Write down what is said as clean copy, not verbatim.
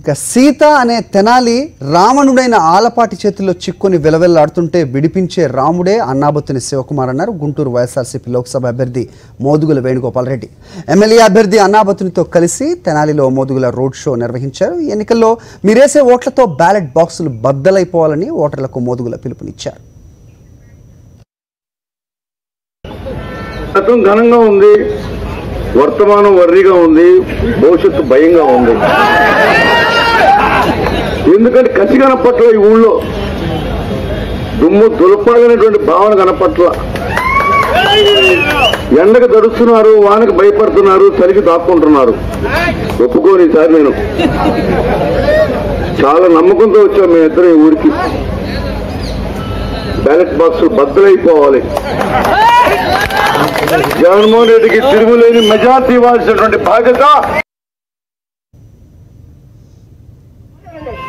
ఇక సీత అనే తెనాలి రావణుడైన ఆలపాటి చేతుల్లో చిక్కుని విలవెల్లాడుతుంటే విడిపించే రాముడే అన్నాబత్తుని శివకుమార్ అన్నారు గుంటూరు వైఎస్ఆర్సీపీ లోక్సభ అభ్యర్థి మోదుగుల వేణుగోపాల్ రెడ్డి. ఎమ్మెల్యే అభ్యర్థి అన్నాబత్తునితో కలిసి తెనాలిలో మోదుగుల రోడ్ షో నిర్వహించారు. ఎన్నికల్లో మీరేసే ఓట్లతో బ్యాలెట్ బాక్సులు బద్దలైపోవాలని ఓటర్లకు మోదుగుల పిలుపునిచ్చారు. ఘనంగా ఉంది, వర్తమానం వర్రీగా ఉంది, భవిష్యత్తు భయంగా ఉంది. ఎందుకంటే కసి కనపట్ల ఈ ఊళ్ళో దుమ్ము దులపాలనేటువంటి భావన కనపట్ల. ఎండకు దడుస్తున్నారు, వానకు భయపడుతున్నారు, చలికి దాక్కుంటున్నారు. ఒప్పుకోని ఈసారి నేను చాలా నమ్మకంతో వచ్చాం మేమిద్దరం ఈ ఊరికి. బ్యాలెట్ బాక్సులు బద్దలైపోవాలి, జగన్మోహన్ రెడ్డికి తిరుగులేని మెజార్టీ ఇవ్వాల్సినటువంటి బాధ్యత